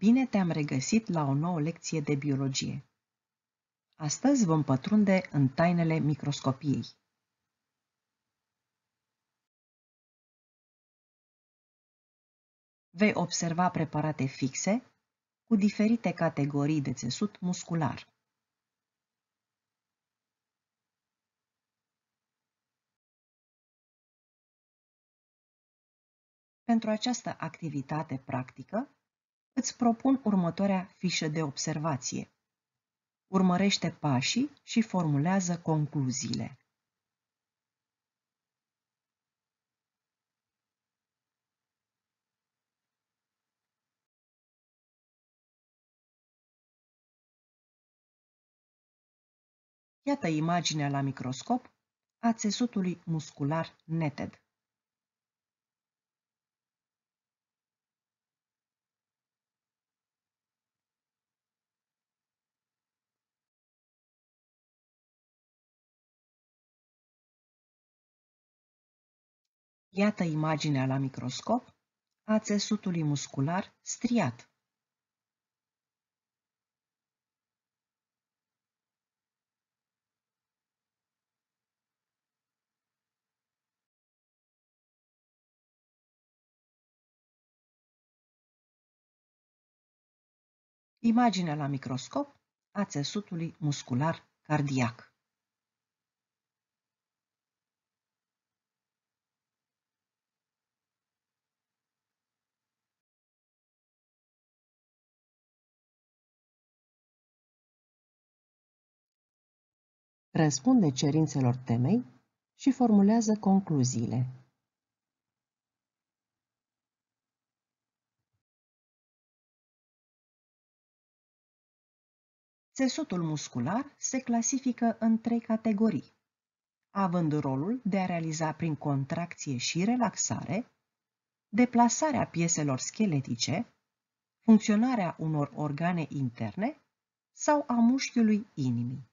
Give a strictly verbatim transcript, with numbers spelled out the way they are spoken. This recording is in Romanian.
Bine te-am regăsit la o nouă lecție de biologie. Astăzi vom pătrunde în tainele microscopiei. Vei observa preparate fixe cu diferite categorii de țesut muscular. Pentru această activitate practică, îți propun următoarea fișă de observație. Urmărește pașii și formulează concluziile. Iată imaginea la microscop a țesutului muscular neted. Iată imaginea la microscop a țesutului muscular striat. Imaginea la microscop a țesutului muscular cardiac. Răspunde cerințelor temei și formulează concluziile. Țesutul muscular se clasifică în trei categorii, având rolul de a realiza prin contracție și relaxare deplasarea pieselor scheletice, funcționarea unor organe interne sau a mușchiului inimii.